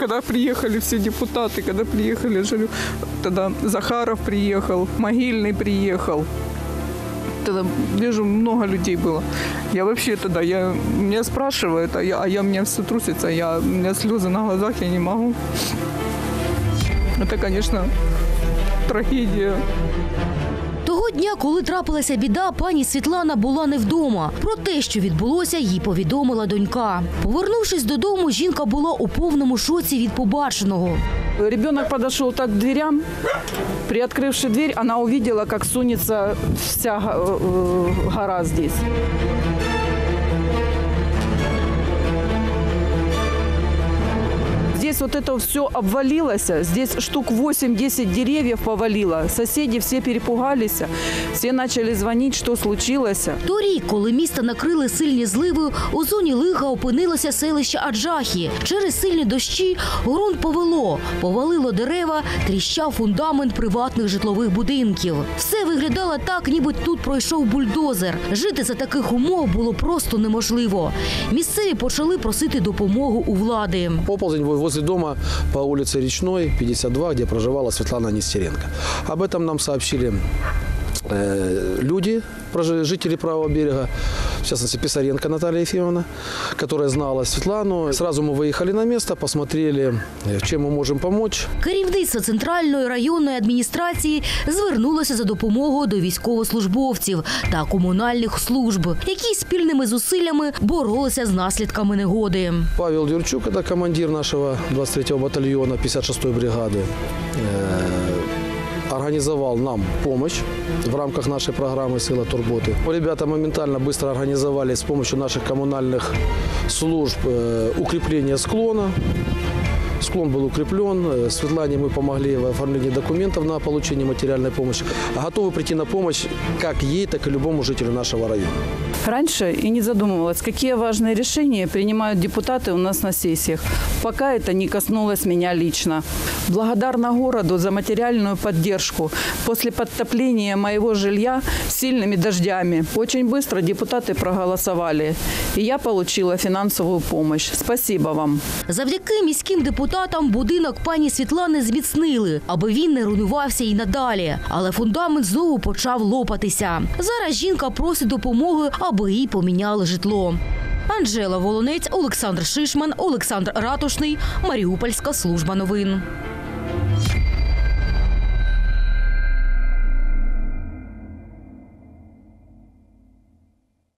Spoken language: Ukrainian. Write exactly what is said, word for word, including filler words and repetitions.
когда приехали все депутаты, когда приехали, я говорю, тогда Захаров приехал, Могильный приехал. Тогда вижу, много людей было. Я вообще тогда, я, меня спрашивают, а я, а я, у меня все трусится, я, у меня слезы на глазах, я не могу. Это, конечно, трагедія. Того дня, коли трапилася біда, пані Світлана була не вдома. Про те, що відбулося, їй повідомила донька. Повернувшись додому, жінка була у повному шоці від побаченого. Ребенок подошел так к дверям. Приоткрывши дверь, она увидела, как сунется вся гора здесь. Здесь вот это все обвалилось, здесь штук восемь-десять деревьев повалило. Соседи все перепугались, все начали звонить, что случилось. Торік, коли місто накрили сильні зливи, у зоні лиха опинилося селище Аджахи. Через сильні дощі ґрунт повело, повалило дерева, тріщав фундамент приватних житлових будинків. Все виглядало так, ніби тут пройшов бульдозер. Жити за таких умов було просто неможливо. Місцеві почали просити допомогу у влади. Оползень возле дома по улице Речной, пятьдесят два, где проживала Светлана Нестеренко. Об этом нам сообщили э, люди, жители правого берега, в частности Писаренко Наталья Ефимовна, которая знала Светлану. Сразу мы выехали на место, посмотрели, чем мы можем помочь. Керівництво Центральної районної адміністрації звернулося за допомогою до військовослужбовців та комунальних служб, які спільними зусиллями боролися з наслідками негоди. Павел Дюрчук, это командир нашего двадцать третьего батальона пятьдесят шестой бригады, организовал нам помощь в рамках нашей программы «Сила Турботы». Ребята моментально быстро организовали с помощью наших коммунальных служб укрепление склона. Склон был укреплен. Светлане мы помогли в оформлении документов на получение материальной помощи. Готовы прийти на помощь как ей, так и любому жителю нашего района. Раньше и не задумывалась, какие важные решения принимают депутаты у нас на сессиях, пока это не коснулось меня лично. Благодарна городу за материальную поддержку после подтопления моего жилья сильными дождями. Очень быстро депутаты проголосовали, и я получила финансовую помощь. Спасибо вам. Завдяки міським депутатам будинок пані Світлани зміцнили, аби він не руйнувався і надалі. Але фундамент знову почав лопатися. Зараз жінка просить допомоги, аби їй поміняли житло. Анжела Волонець, Олександр Шишман, Олександр Ратушний, Маріупольська служба новин.